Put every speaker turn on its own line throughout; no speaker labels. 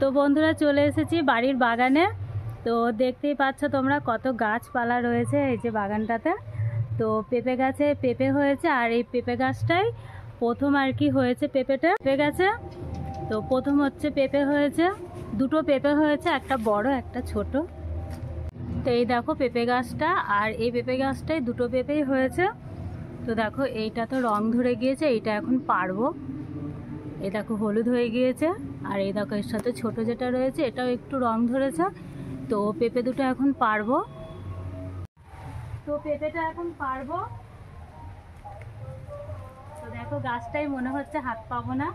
তো বন্ধুরা চলে এসেছি বাড়ির বাগানে। তো দেখতেই পাচ্ছ তোমরা কত গাছপালা রয়েছে এই যে বাগানটাতে। তো পেঁপে গাছে পেঁপে হয়েছে, আর এই পেঁপে গাছটাই প্রথম আর কি হয়েছে পেঁপে গাছে। তো প্রথম হচ্ছে পেঁপে হয়েছে, দুটো পেঁপে হয়েছে, একটা বড় একটা ছোট। তো এই দেখো পেঁপে গাছটা, আর এই পেঁপে গাছটাই দুটো পেঁপেই হয়েছে। তো দেখো এইটা তো রং ধরে গিয়েছে, এইটা এখন পারবো। এই দেখো হলুদ হয়ে গিয়েছে, আর এই দেখো এর সাথে ছোট যেটা রয়েছে এটাও একটু রং ধরেছে। তো পেঁপে দুটো এখন পারবো, তো পেঁপেটা এখন পারবো। তো দেখো গাছটাই মনে হচ্ছে হাত পাবো না।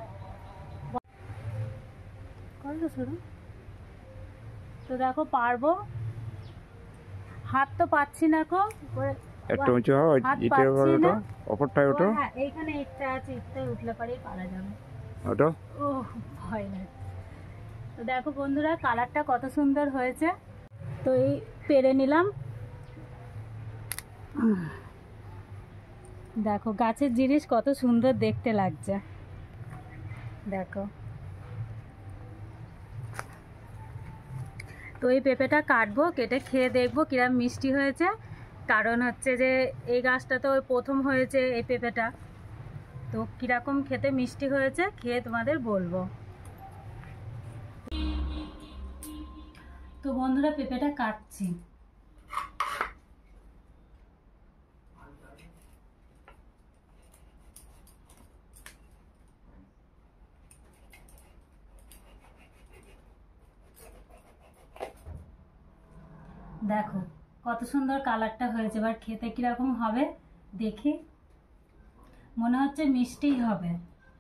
তো দেখো পারবো, হাত তো পাচ্ছি না কো।
একটু উঁচু হও, ইটে ওটা ওপরটায় ওঠো।
হ্যাঁ এইখানে ইটটা আছে, ইটটায় উঠলে পরেই পারা যাবে।
ওটা
ও ভয় লাগে। তো দেখো বন্ধুরা কালারটা কত সুন্দর হয়েছে। তো এই পেরে নিলাম। দেখো গাছের জিনিস কত সুন্দর দেখতে লাগছে, দেখো। তো এই পেঁপেটা কাটবো, কেটে খেয়ে দেখবো কিরম মিষ্টি হয়েছে। কারণ হচ্ছে যে এই গাছটা তো প্রথম হয়েছে এই পেঁপেটা, তো কিরকম খেতে মিষ্টি হয়েছে খেয়ে তোমাদের বলবো। তো বন্ধুরা পেঁপেটা কাটছি। দেখো কত সুন্দর কালারটা হয়েছে, এবার খেতে কিরকম হবে দেখি। মনে হচ্ছে মিষ্টিই হবে।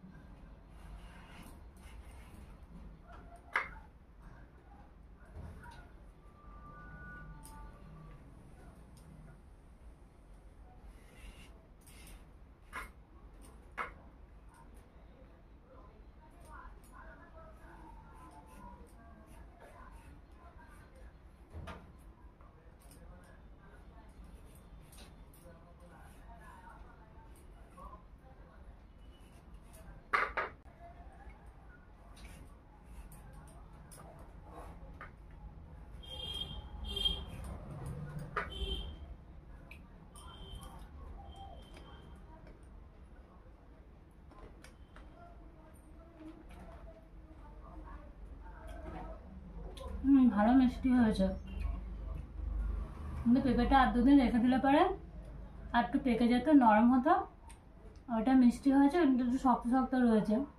ভালো মিষ্টি হয়েছে, কিন্তু পেঁপেটা আর দুদিন রেখে দিলে পরে আর একটু পেকে যেত, নরম হতো। ওটা মিষ্টি হয়েছে কিন্তু একটু শক্ত শক্ত রয়েছে।